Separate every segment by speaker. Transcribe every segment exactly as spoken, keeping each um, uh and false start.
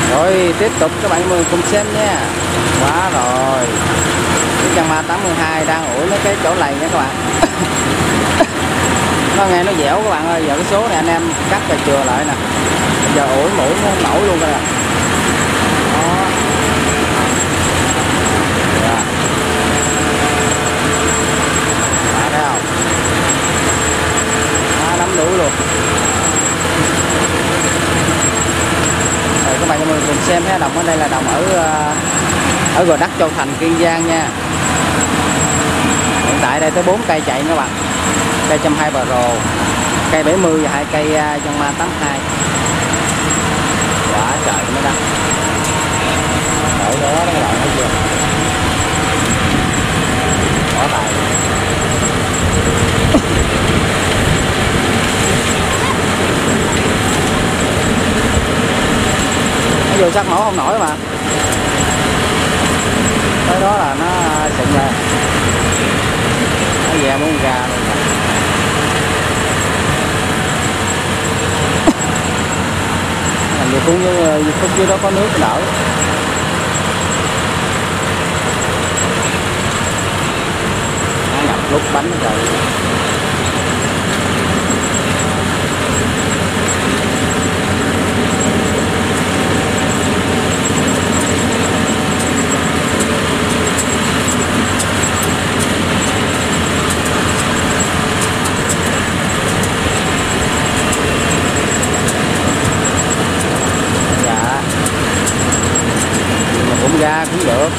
Speaker 1: Rồi tiếp tục các bạn mời cùng xem nha. Quá rồi. Cái chân ma tám mươi hai đang ủi mấy cái chỗ này nha các bạn. Nó nghe nó dẻo các bạn ơi. Giờ cái số này anh em cắt và chừa lại nè. Giờ ủi mũi nó không nổi luôn đây nè. Đó. Dạ. Bạn thấy không? Đó, nắm đủ luôn. Rồi các bạn cùng xem thấy đồng ở đây là đồng ở ở Gò Đất, Châu Thành, Kiên Giang nha. Hiện tại đây tới bốn cây chạy các bạn. Cây một trăm hai mươi Pro, cây bảy mươi và hai cây chân ma tám mươi hai. Quá trời mới đăng. Ở đó đó các bạn thấy chưa? Có tài. Nó vô sắc mẫu không nổi mà. Tới đó là nó sụn ra. Nó về muốn ra luôn. Làm gì cũng như khúc dưới đó có nước đỡ. Nó ngập lúc bánh rồi. Ra cũng được.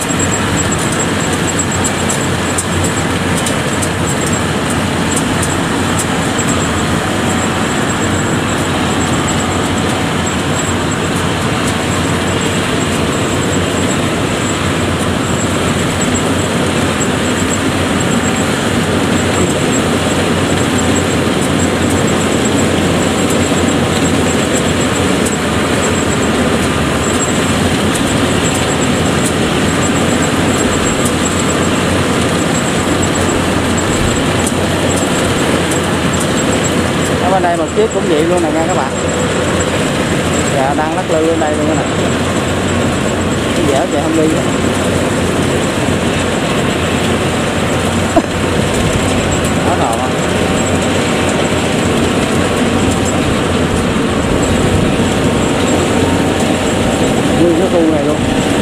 Speaker 1: Bên đây một chiếc cũng vậy luôn nè nha các bạn. Dạ đang lắc lư bên đây luôn nè. Cái dẻo chạy không đi nữa. Đó rồi không? Nguyên cái khu này luôn.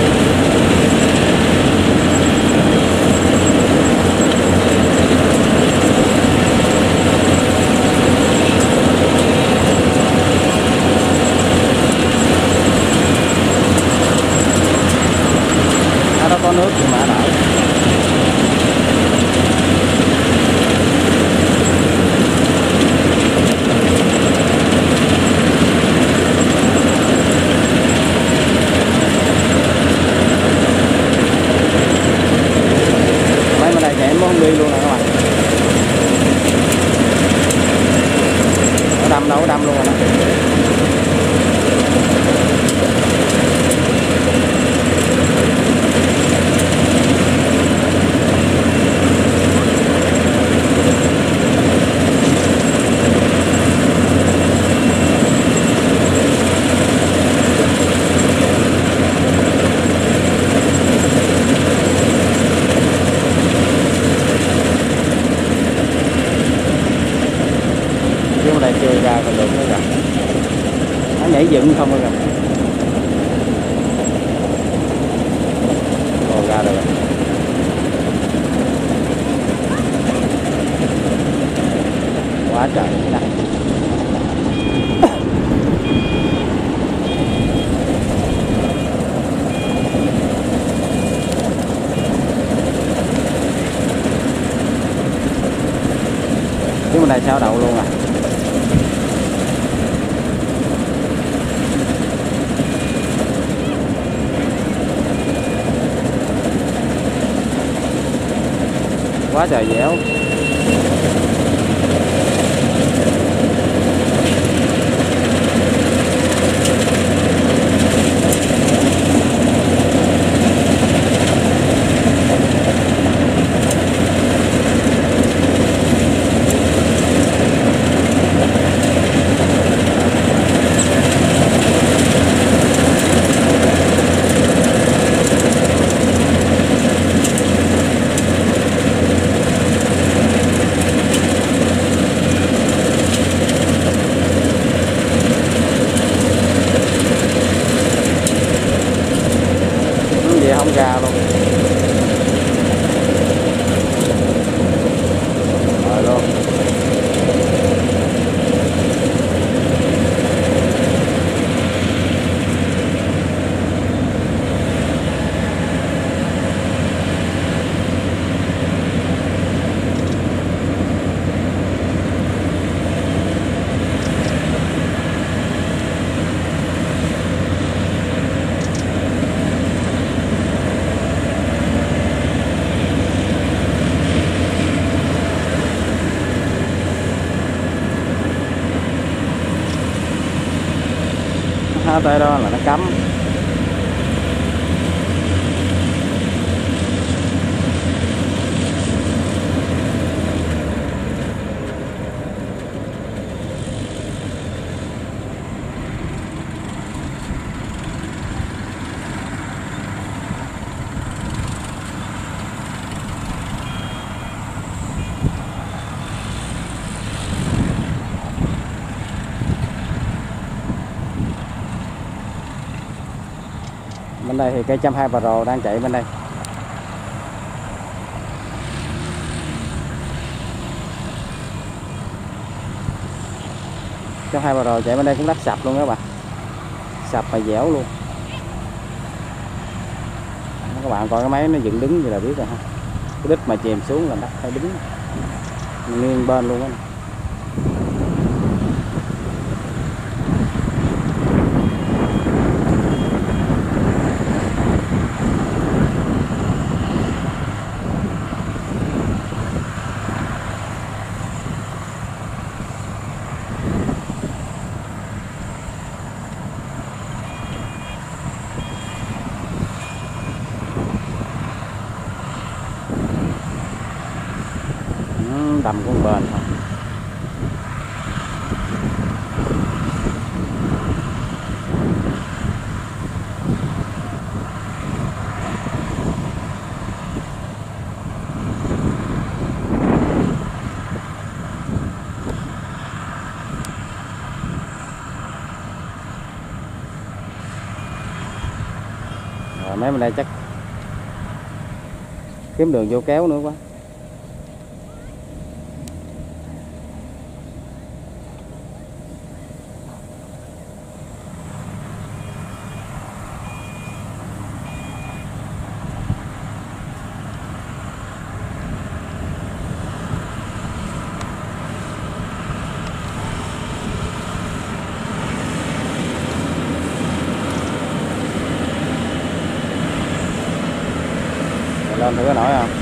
Speaker 1: Nó có nước thì mà đỡ. Mấy bên đây chạy em không đi luôn nè các bạn. Nó đâm đâu có đâm luôn rồi đó. Đây chưa ra còn được nữa kìa. Nó nhảy dựng không rồi kìa. Rồi ra rồi. Quá trời nè. Chứ bên này sao đậu luôn à. Quá trời dẻo. đó, tới đó là nó cấm. Bên đây thì cây một trăm hai mươi Pro đang chạy bên đây. một trăm hai mươi Pro chạy bên đây cũng đắt sập luôn các bạn. Sập và dẻo luôn. Các bạn coi cái máy nó dựng đứng vậy là biết rồi ha. Cái đít mà chèm xuống là đắt phải đứng nghiêng bên luôn á. Đầm con bền không. Rồi mấy bên đây chắc kiếm đường vô kéo nữa quá. Lên thử có nổi không?